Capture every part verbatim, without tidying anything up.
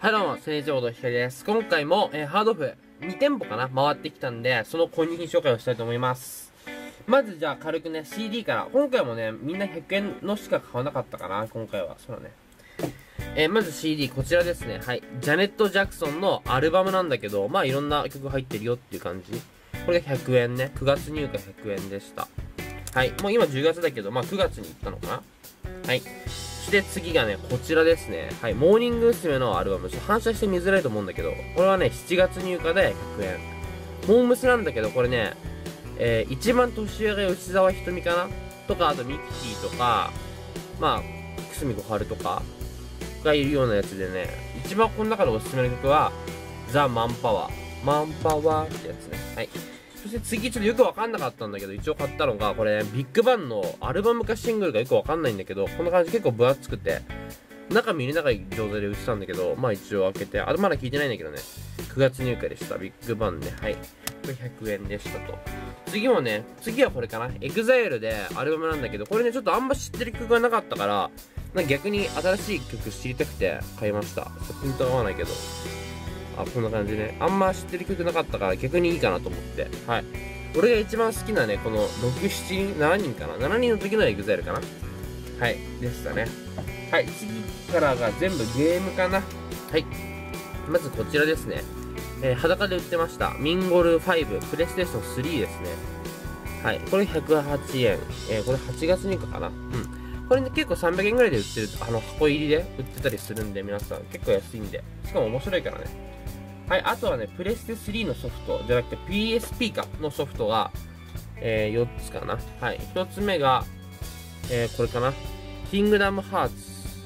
はいどうも、千日ほどひかりです。今回も、えー、ハードオフに店舗かな回ってきたんで、その購入品紹介をしたいと思います。まずじゃあ軽くね、シーディー から。今回もね、みんなひゃくえんのしか買わなかったかな、今回は。そうだね。えー、まず シーディー、こちらですね。はい。ジャネット・ジャクソンのアルバムなんだけど、まあいろんな曲入ってるよっていう感じ。これがひゃくえんね。くがつ入荷ひゃくえんでした。はい。もう今じゅうがつだけど、まあくがつに行ったのかな。はい。そして次がね、こちらですね。はい。モーニング娘。のアルバム。ちょっと反射して見づらいと思うんだけど、これはね、しちがつ入荷でひゃくえん。モームスなんだけど、これね、えー、一番年上が吉沢ひとみかなとか、あとミキティとか、まあ、くすみこはるとかがいるようなやつでね、一番この中でおすすめの曲は、ザ・マンパワー。マンパワーってやつね。はい。そして次、ちょっとよくわかんなかったんだけど、一応買ったのが、これ、ビッグバンのアルバムかシングルかよくわかんないんだけど、こんな感じ結構分厚くて、中見れない状態で売ってたんだけど、まあ一応開けて、あとまだ聞いてないんだけどね、くがつ入荷でした。ビッグバンね。はい。これひゃくえんでしたと。次もね、次はこれかな。エグザイルでアルバムなんだけど、これね、ちょっとあんま知ってる曲がなかったから、なんか逆に新しい曲知りたくて買いました。ピント合わないけど。あ、こんな感じね。あんま知ってる曲なかったから逆にいいかなと思って。はい。俺が一番好きなね、このろく、しちにん、しちにんかな ?なな 人の時のエグザイルかなはい。でしたね。はい。次からが全部ゲームかなはい。まずこちらですね。えー、裸で売ってました。ミンゴルファイブ、プレイステーションスリーですね。はい。これひゃくはちえん。えー、これはちがつ入荷かなうん。これね、結構さんびゃくえんぐらいで売ってる、あの、箱入りで売ってたりするんで、皆さん結構安いんで。しかも面白いからね。はい、あとはね、プレステスリーのソフトじゃなくて ピーエスピー かのソフトが、えー、よっつかな。はい、ひとつめが、えー、これかな。キングダムハーツ。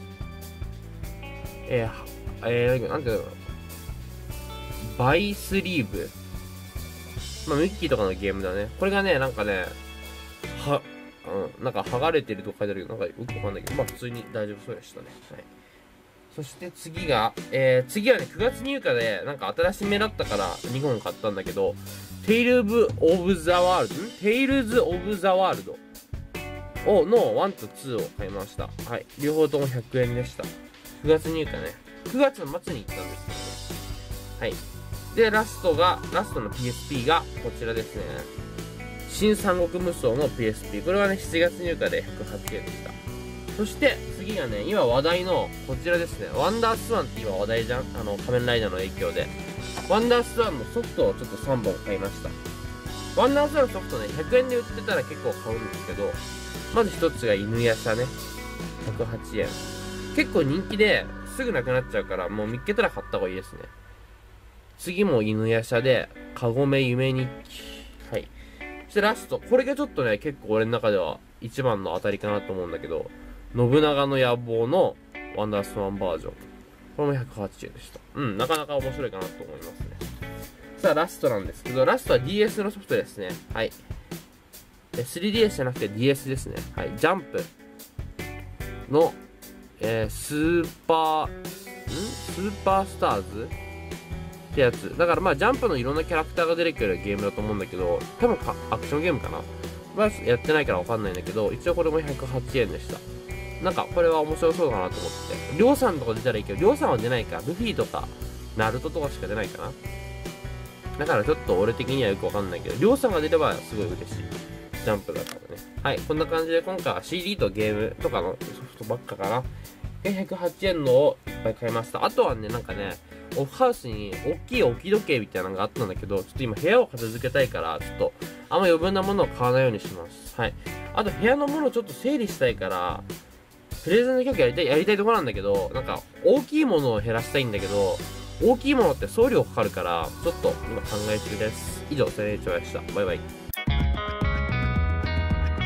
えー、えー、なんていうのバイスリーブ。まあ、ミッキーとかのゲームだね。これがね、なんかね、は、うん、なんか剥がれてるとか書いてあるけど、なんかよくわかんないけど、まあ普通に大丈夫そうでしたね。はい。そして次が、えー、次はね、くがつ入荷で、なんか新しめだったからにほん買ったんだけど、テイルズ・オブ・ザ・ワールド、んテイルズ・オブ・ザ・ワールドをのワンとツーを買いました。はい。両方ともひゃくえんでした。くがつ入荷ね。くがつの末に行ったんですけどね。はい。で、ラストが、ラストの ピーエスピー がこちらですね。新三国無双の ピーエスピー。これはね、しちがつ入荷でひゃくはちえんでした。そして次がね、今話題のこちらですね。ワンダースワンって今話題じゃんあの、仮面ライダーの影響で。ワンダースワンのソフトをちょっとさんぼん買いました。ワンダースワンのソフトね、ひゃくえんで売ってたら結構買うんですけど、まず一つが犬夜叉ね。ひゃくはちえん。結構人気ですぐなくなっちゃうから、もう見っけたら買った方がいいですね。次も犬夜叉で、かごめ夢日記。はい。そしてラスト。これがちょっとね、結構俺の中では一番の当たりかなと思うんだけど、信長の野望のワンダースワンバージョン。これもひゃくはちえんでした。うん、なかなか面白いかなと思いますね。さあ、ラストなんですけど、ラストは ディーエス のソフトですね。はい。スリーディーエス じゃなくて ディーエス ですね。はい。ジャンプの、えー、スーパー、んスーパースターズってやつ。だからまあ、ジャンプのいろんなキャラクターが出てくるゲームだと思うんだけど、多分かアクションゲームかな。まあ、やってないからわかんないんだけど、一応これもひゃくはちえんでした。なんか、これは面白そうだなと思って。りょうさんとか出たらいいけど、りょうさんは出ないか。ルフィとか、ナルトとかしか出ないかな。だからちょっと俺的にはよくわかんないけど、りょうさんが出ればすごい嬉しい。ジャンプだからね。はい、こんな感じで今回は シーディー とゲームとかのソフトばっかかな。で、ひゃくはちえんのをいっぱい買いました。あとはね、なんかね、オフハウスに大きい置き時計みたいなのがあったんだけど、ちょっと今部屋を片付けたいから、ちょっとあんま余分なものを買わないようにします。はい。あと部屋のものをちょっと整理したいから、プレゼント企画やりたい、やりたいところなんだけど、なんか大きいものを減らしたいんだけど、大きいものって送料かかるから、ちょっと今考え中です。以上、千円長でした。バイ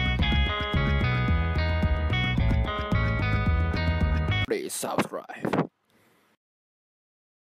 バイ。Please subscribe.